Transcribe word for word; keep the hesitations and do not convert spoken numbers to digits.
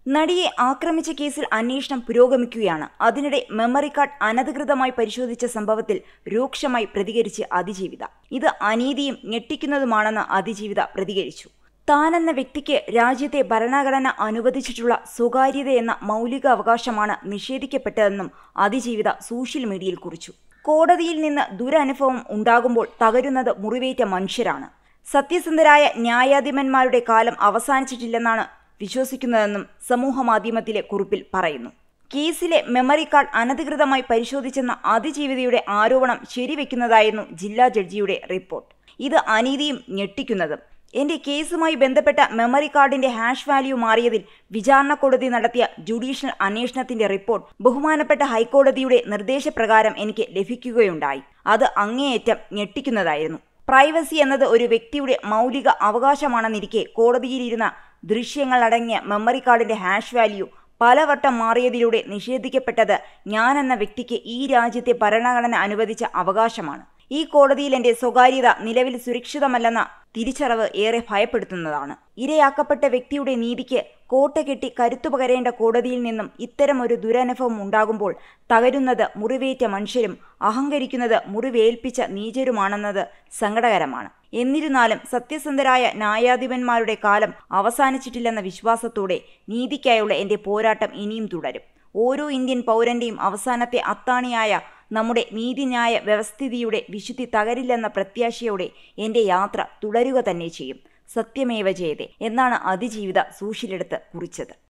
നടിയെ ആക്രമിച്ച കേസിൽ അന്വേഷണം പുരോഗമിക്കുകയാണ്. അതിനിടെ മെമ്മറി കാർഡ് അനധികൃതമായി പരിശോധിച്ച സംഭവത്തിൽ രൂക്ഷമായി പ്രതികരിച്ച് അതിജീവിത. ഇത് അനീതിയും ഞെട്ടിക്കുന്നതുമാണെന്ന് അതിജീവിത പ്രതികരിച്ചു. താനെന്ന വ്യക്തിക്ക് രാജ്യത്തെ ഭരണഘടന അനുവദിച്ചിട്ടുള്ള സ്വകാര്യതയെന്ന മൗലിക അവകാശമാണ് നിഷേധിക്കപ്പെട്ടതെന്നും അതിജീവിത സോഷ്യൽ മീഡിയയിൽ കുറിച്ചു. കോടതിയിൽ നിന്ന് ദുരനുഭവം ഉണ്ടാകുമ്പോൾ തകരുന്നത് മുറിവേറ്റ മനുഷ്യരാണ്. സത്യസന്ധരായ ന്യായാധിപന്മാരുടെ കാലം അവസാനിച്ചിട്ടില്ലെന്നാണ് വിശ്വസിക്കുന്നതെന്നും സമൂഹമാധ്യമത്തിലെ കുറിപ്പിൽ പറയുന്നു. കേസിലെ മെമ്മറി കാർഡ് അനധികൃതമായി പരിശോധിച്ചെന്ന അതിജീവിതയുടെ ആരോപണം ശരിവെക്കുന്നതായിരുന്നു ജില്ലാ ജഡ്ജിയുടെ റിപ്പോർട്ട്. ഇത് അനീതിയും ഞെട്ടിക്കുന്നതും. എന്റെ കേസുമായി ബന്ധപ്പെട്ട മെമ്മറി കാർഡിന്റെ ഹാഷ് വാല്യൂ മാറിയതിൽ വിചാരണ കോടതി നടത്തിയ ജുഡീഷ്യൽ അന്വേഷണത്തിന്റെ റിപ്പോർട്ട് ബഹുമാനപ്പെട്ട ഹൈക്കോടതിയുടെ നിർദ്ദേശപ്രകാരം എനിക്ക് ലഭിക്കുകയുണ്ടായി. അത് അങ്ങേയറ്റം ഞെട്ടിക്കുന്നതായിരുന്നു. പ്രൈവസി എന്നത് ഒരു വ്യക്തിയുടെ മൗലിക അവകാശമാണെന്നിരിക്കെ കോടതിയിലിരുന്ന ദൃശ്യങ്ങളടങ്ങിയ മെമ്മറി കാർഡിന്റെ ഹാഷ് വാല്യൂ പലവട്ടം മാറിയതിലൂടെ നിഷേധിക്കപ്പെട്ടത് ഞാനെന്ന വ്യക്തിക്ക് ഈ രാജ്യത്തെ ഭരണഘടന അനുവദിച്ച അവകാശമാണ്. ഈ കോടതിയിൽ എന്റെ സ്വകാര്യത നിലവിൽ സുരക്ഷിതമല്ലെന്ന തിരിച്ചറിവ് ഏറെ ഭയപ്പെടുത്തുന്നതാണ്. ഇരയാക്കപ്പെട്ട വ്യക്തിയുടെ നീതിക്ക് കോട്ട കെട്ടി കരുത്തുപകരേണ്ട കോടതിയിൽ നിന്നും ഇത്തരം ഒരു ദുരനുഭവം ഉണ്ടാകുമ്പോൾ തകരുന്നത് മുറിവേറ്റ മനുഷ്യരും അഹങ്കരിക്കുന്നത് മുറിവേൽപ്പിച്ച നീചരുമാണെന്നത് സങ്കടകരമാണ്. എന്നിരുന്നാലും സത്യസന്ധരായ ന്യായാധിപന്മാരുടെ കാലം അവസാനിച്ചിട്ടില്ലെന്ന വിശ്വാസത്തോടെ നീതിക്കായുള്ള എന്റെ പോരാട്ടം ഇനിയും തുടരും. ഓരോ ഇന്ത്യൻ പൗരന്റെയും അവസാനത്തെ അത്താണിയായ നമ്മുടെ നീതിന്യായ വ്യവസ്ഥിതിയുടെ വിശുദ്ധി തകരില്ലെന്ന പ്രത്യാശയോടെ എന്റെ യാത്ര തുടരുക തന്നെ ചെയ്യും. സത്യമേവ ജയതേ എന്നാണ് അതിജീവിത സോഷ്യലെടുത്ത് കുറിച്ചത്.